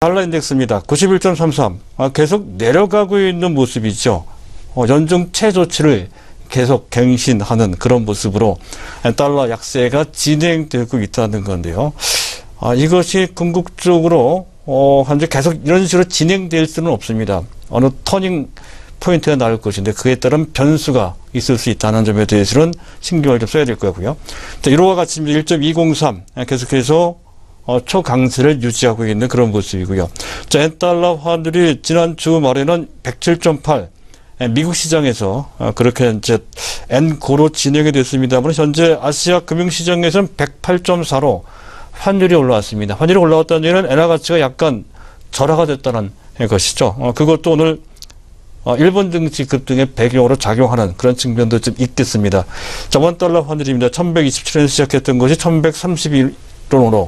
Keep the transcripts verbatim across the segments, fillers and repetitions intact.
달러 인덱스입니다. 구십일 점 삼삼. 아, 계속 내려가고 있는 모습이죠. 어, 연중 최저치를 계속 갱신하는 그런 모습으로 달러 약세가 진행되고 있다는 건데요. 아, 이것이 궁극적으로 어, 현재 계속 이런 식으로 진행될 수는 없습니다. 어느 터닝 포인트가 나올 것인데 그에 따른 변수가 있을 수 있다는 점에 대해서는 신경을 좀 써야 될 거고요. 자, 이로와 같이 일 점 이공삼 계속해서 어, 초강세를 유지하고 있는 그런 모습이고요. 자, 엔달러 환율이 지난 주 말에는 백칠 점 팔 미국 시장에서 어, 그렇게 이제 엔고로 진행이 됐습니다만 현재 아시아 금융시장에서는 백팔 점 사로 환율이 올라왔습니다. 환율이 올라왔다는 얘기는 엔화 가치가 약간 절하가 됐다는 것이죠. 어, 그것도 오늘 어, 일본 증시 급등의 배경으로 작용하는 그런 측면도 좀 있겠습니다. 자, 원달러 환율입니다. 천백이십칠 원 시작했던 것이 천백삼십일 원으로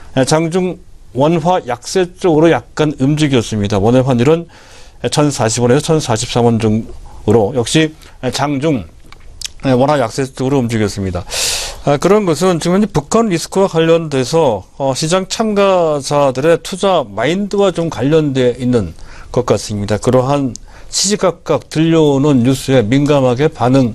장중 원화 약세 쪽으로 약간 움직였습니다. 원화 환율은 천사십 원에서 천사십삼 원 정도로 역시 장중 원화 약세 쪽으로 움직였습니다. 아, 그런 것은 지금 북한 리스크와 관련돼서 어, 시장 참가자들의 투자 마인드와 좀 관련되어 있는 것 같습니다. 그러한 시시각각 들려오는 뉴스에 민감하게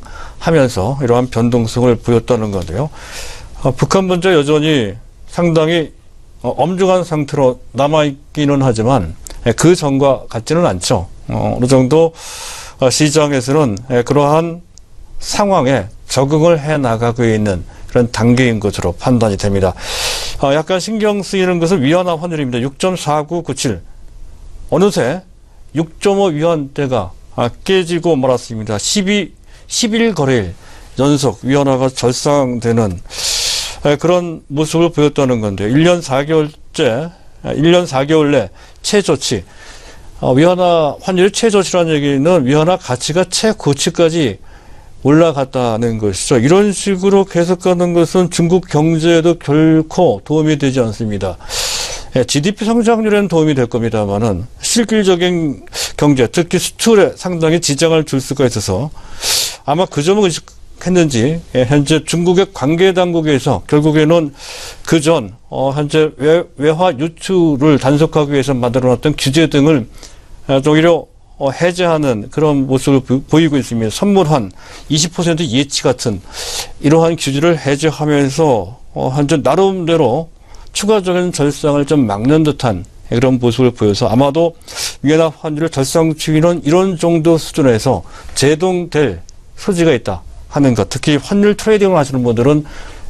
반응하면서 이러한 변동성을 보였다는 건데요. 어, 북한 문제 여전히 상당히 어, 엄중한 상태로 남아있기는 하지만 그 전과 같지는 않죠. 어, 어느 정도 어, 시장에서는 에, 그러한 상황에 적응을 해 나가고 있는 그런 단계인 것으로 판단이 됩니다. 어, 약간 신경 쓰이는 것은 위안화 환율입니다. 육 점 사구구칠. 어느새 육 점 오 위안대가 아, 깨지고 말았습니다. 십이, 십일 거래일 연속 위안화가 절상되는 에, 그런 모습을 보였다는 건데요. 일 년 사 개월째, 일 년 사 개월 내 최저치. 어, 위안화 환율 최저치라는 얘기는 위안화 가치가 최고치까지 올라갔다는 것이죠. 이런 식으로 계속 가는 것은 중국 경제에도 결코 도움이 되지 않습니다. 예, 지디피 성장률에는 도움이 될 겁니다만은 실질적인 경제, 특히 수출에 상당히 지장을 줄 수가 있어서 아마 그 점을 의식했는지 예, 현재 중국의 관계 당국에서 결국에는 그전 어, 현재 외, 외화 유출을 단속하기 위해서 만들어놨던 규제 등을 어, 오히려 어, 해제하는 그런 모습을 부, 보이고 있습니다. 선물한 이십 퍼센트 예치 같은 이러한 규제를 해제하면서 어, 현재 나름대로 추가적인 절상을 좀 막는 듯한 그런 모습을 보여서 아마도 위안화 환율의 절상 추이는 이런 정도 수준에서 제동될 소지가 있다 하는 것. 특히 환율 트레이딩을 하시는 분들은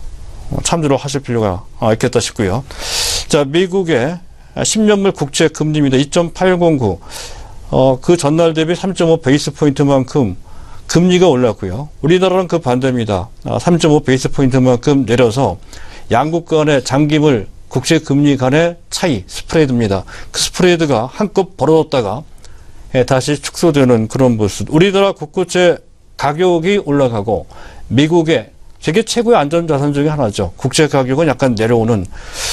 참조를 하실 필요가 있겠다 싶고요. 자, 미국의 십 년물 국채 금리입니다. 이 점 팔공구. 어, 그 전날 대비 삼 점 오 베이스 포인트만큼 금리가 올랐고요. 우리나라는 그 반대입니다. 삼 점 오 베이스 포인트만큼 내려서 양국 간의 장기물 국채 금리 간의 차이, 스프레드입니다. 그 스프레드가 한껏 벌어졌다가 다시 축소되는 그런 모습. 우리나라 국고채 가격이 올라가고 미국의 세계 최고의 안전자산 중에 하나죠. 국채 가격은 약간 내려오는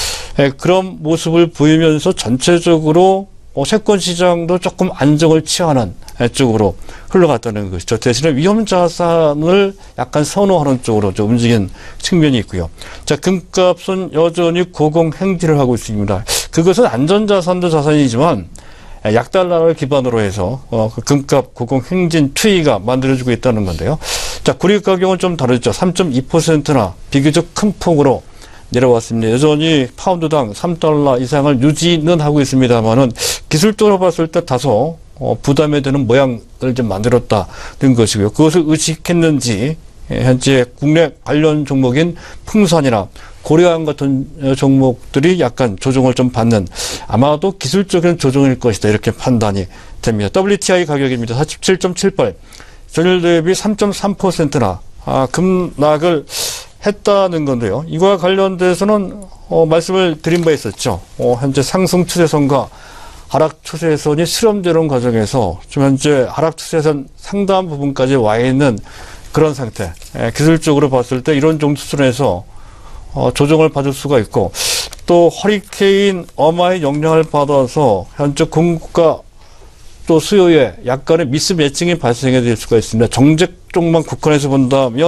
그런 모습을 보이면서 전체적으로 채권 시장도 조금 안정을 취하는 쪽으로 흘러갔다는 것이죠. 대신에 위험 자산을 약간 선호하는 쪽으로 좀 움직인 측면이 있고요. 자, 금값은 여전히 고공행진을 하고 있습니다. 그것은 안전자산도 자산이지만 약달러를 기반으로 해서 어, 그 금값 고공행진 추이가 만들어지고 있다는 건데요. 자, 구리 가격은 좀 다르죠. 삼 점 이 퍼센트나 비교적 큰 폭으로 내려왔습니다. 여전히 파운드당 삼 달러 이상을 유지는 하고 있습니다만은 기술적으로 봤을 때 다소 어, 부담이 되는 모양을 좀 만들었다는 것이고요. 그것을 의식했는지 현재 국내 관련 종목인 풍산이나 고려항 같은 종목들이 약간 조정을 좀 받는 아마도 기술적인 조정일 것이다 이렇게 판단이 됩니다. 더블유티아이 가격입니다. 사십칠 점 칠팔. 전일 대비 삼 점 삼 퍼센트나 아, 급락을 했다는 건데요. 이와 관련돼서는 어, 말씀을 드린 바 있었죠. 어, 현재 상승 추세선과 하락 추세선이 실험되는 과정에서 지금 현재 하락 추세선 상당 부분까지 와 있는 그런 상태. 에, 기술적으로 봤을 때 이런 정도 수준에서 어, 조정을 받을 수가 있고 또 허리케인 어마의 영향을 받아서 현재 공급과 또 수요에 약간의 미스매칭이 발생해 될 수가 있습니다. 정책 쪽만 국한해서 본다면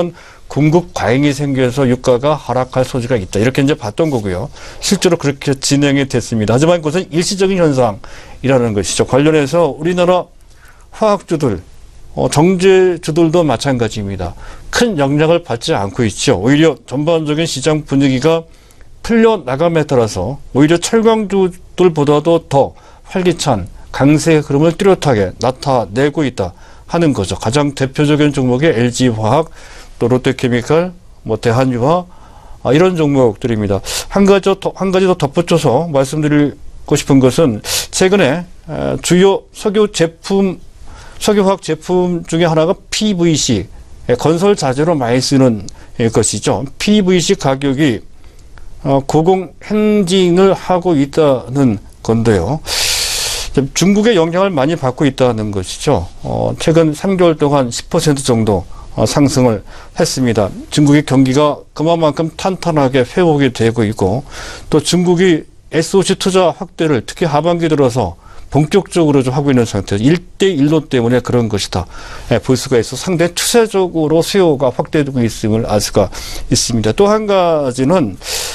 공급 과잉이 생겨서 유가가 하락할 소지가 있다. 이렇게 이제 봤던 거고요. 실제로 그렇게 진행이 됐습니다. 하지만 그것은 일시적인 현상이라는 것이죠. 관련해서 우리나라 화학주들, 어, 정제주들도 마찬가지입니다. 큰 영향을 받지 않고 있죠. 오히려 전반적인 시장 분위기가 풀려나감에 따라서 오히려 철강주들보다도 더 활기찬 강세의 흐름을 뚜렷하게 나타내고 있다 하는 거죠. 가장 대표적인 종목이 엘지화학, 또 롯데케미칼, 뭐 대한유화, 아, 이런 종목들입니다. 한 가지 더, 한 가지 더 덧붙여서 말씀드리고 싶은 것은 최근에 주요 석유 제품, 석유화학 제품 중에 하나가 피브이씨, 건설 자재로 많이 쓰는 것이죠. 피브이씨 가격이 고공행진을 하고 있다는 건데요. 중국의 영향을 많이 받고 있다는 것이죠. 어, 최근 삼 개월 동안 십 퍼센트 정도 어, 상승을 했습니다. 중국의 경기가 그만큼 탄탄하게 회복이 되고 있고, 또 중국이 에스오씨 투자 확대를 특히 하반기 들어서 본격적으로 좀 하고 있는 상태에서 일 대 일로 때문에 그런 것이다 예, 볼 수가 있어 상당히 추세적으로 수요가 확대되고 있음을 알 수가 있습니다. 또 한 가지는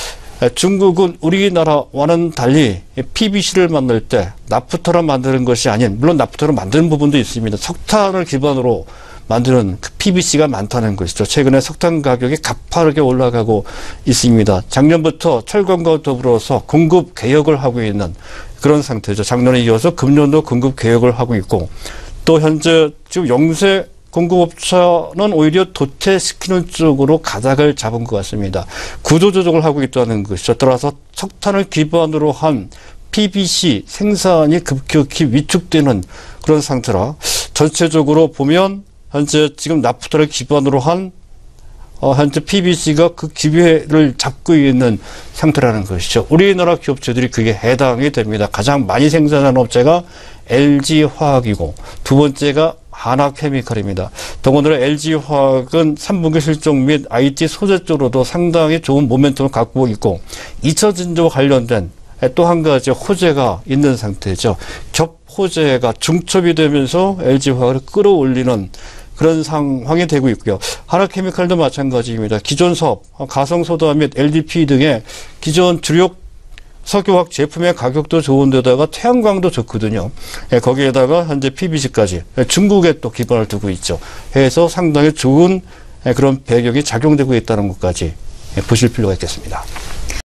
중국은 우리나라와는 달리 피브이씨를 만들 때 나프타를 만드는 것이 아닌, 물론 나프타를 만드는 부분도 있습니다. 석탄을 기반으로 만드는 그 피브이씨가 많다는 것이죠. 최근에 석탄 가격이 가파르게 올라가고 있습니다. 작년부터 철강과 더불어서 공급 개혁을 하고 있는 그런 상태죠. 작년에 이어서 금년도 공급 개혁을 하고 있고, 또 현재 지금 영세 공급업체는 오히려 도태시키는 쪽으로 가닥을 잡은 것 같습니다. 구조조정을 하고 있다는 것이죠. 따라서 석탄을 기반으로 한 피브이씨 생산이 급격히 위축되는 그런 상태라 전체적으로 보면 현재 지금 나프타를 기반으로 한 어, 현재 피브이씨가 그 기회를 잡고 있는 상태라는 것이죠. 우리나라 기업체들이 그게 해당이 됩니다. 가장 많이 생산하는 업체가 엘지화학이고 두 번째가 하나케미칼입니다. 더군다나 엘지화학은 삼 분기 실적 및 아이티 소재 쪽으로도 상당히 좋은 모멘텀을 갖고 있고 이차전지와 관련된 또 한 가지 호재가 있는 상태죠. 겹 호재가 중첩이 되면서 엘지화학을 끌어올리는 그런 상황이 되고 있고요. 하나케미칼도 마찬가지입니다. 기존 사업, 가성소다 및 엘디피 등의 기존 주력 석유화학 제품의 가격도 좋은데다가 태양광도 좋거든요. 예, 거기에다가 현재 피브이씨까지 중국에 또 기반을 두고 있죠. 해서 상당히 좋은 그런 배경이 작용되고 있다는 것까지 보실 필요가 있겠습니다.